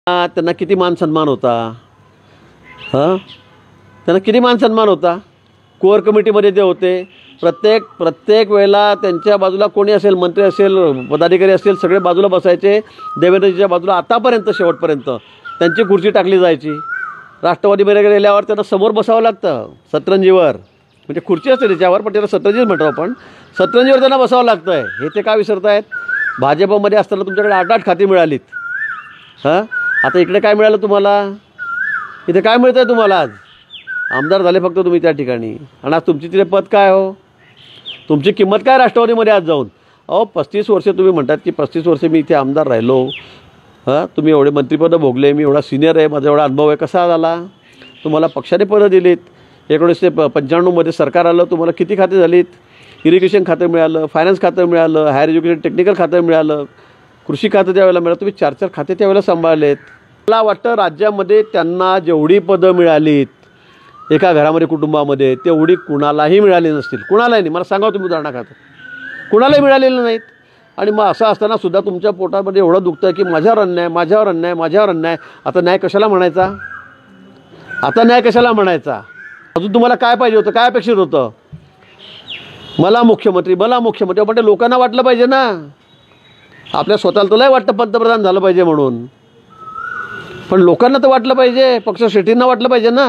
त्यांना किती मान सन्मान होता, हां त्यांना किती मान सन्मान होता. कोअर कमिटीमध्ये ते होते. प्रत्येक वेळेला त्यांच्या बाजूला कोणी असेल, मंत्री असेल, पदाधिकारी असतील, सगळे बाजूला बसायचे. देवेंद्रजीच्या बाजूला आतापर्यंत शेवटपर्यंत त्यांची खुर्ची टाकली जायची. राष्ट्रवादीमध्ये गेल्यावर त्यांना समोर बसावं लागतं सतरंजीवर, म्हणजे खुर्ची असते त्याच्यावर, पण त्याला सतरंजीच म्हणतो आपण. सतरंजीवर त्यांना बसावं लागतं आहे. हे ते का विसरत आहेत. भाजपमध्ये असताना तुमच्याकडे 8-8 खाती मिळालीत. हां आता इकडे काय मिळालं तुम्हाला, इथे काय मिळतं आहे तुम्हाला. आज आमदार झाले फक्त तुम्ही त्या ठिकाणी, आणि आज तुमची तिथे पद काय हो, तुमची किंमत काय राष्ट्रवादीमध्ये आज जाऊन. 35 वर्ष तुम्ही म्हणतात की 35 वर्ष मी इथे आमदार राहिलो. हां तुम्ही एवढे मंत्रिपदं भोगले, मी एवढा सिनियर आहे, माझा एवढा अनुभव आहे. कसा झाला. तुम्हाला पक्षाने पदं दिलीत. 1995मध्ये सरकार आलं, तुम्हाला किती खाते झालीत. इरिगेशन खातं मिळालं, फायनान्स खातं मिळालं, हायर एज्युकेशन टेक्निकल खातं मिळालं, कृषी खातं त्यावेळेला मिळालं. तुम्ही 4-4 खाते त्यावेळेला सांभाळलेत. मला वाटतं राज्यामध्ये त्यांना जेवढी पदं मिळालीत एका घरामध्ये कुटुंबामध्ये, तेवढी कुणालाही मिळाली नसतील. कुणालाही नाही. मला सांगा तुम्ही उदाहरणाखातर कुणालाही मिळालेलं नाहीत. आणि मग असं असताना सुद्धा तुमच्या पोटामध्ये एवढं दुखतं की माझ्यावर अन्याय, माझ्यावर अन्याय, माझ्यावर अन्याय. आता न्याय कशाला म्हणायचा, आता न्याय कशाला म्हणायचा. अजून तुम्हाला काय पाहिजे होतं, काय अपेक्षित होतं. मला मुख्यमंत्री पण ते लोकांना वाटलं पाहिजे ना. आपल्या स्वतःला तुलाही वाटतं पंतप्रधान झालं पाहिजे म्हणून, पण लोकांना तर वाटलं पाहिजे, पक्ष शेट्टींना वाटलं पाहिजे ना.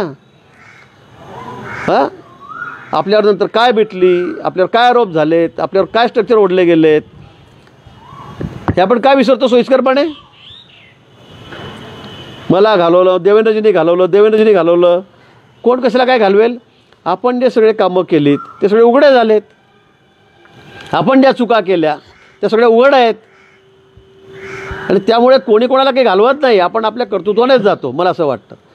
हां आपल्यावर नंतर काय भेटली, आपल्यावर काय आरोप झालेत, आपल्यावर काय स्ट्रक्चर ओढले गेलेत, हे आपण काय विसरतो सोयीस्करपणे. मला घालवलं, देवेंद्रजींनी घालवलं. कोण कशाला काय घालवेल. आपण जे सगळे कामं केलीत ते सगळे उघडे झालेत. आपण ज्या चुका केल्या त्या सगळ्या उघड आहेत. आणि त्यामुळे कोणी कोणाला काही घालवत नाही. आपण आपल्या कर्तृत्वानेच जातो, मला असं वाटतं.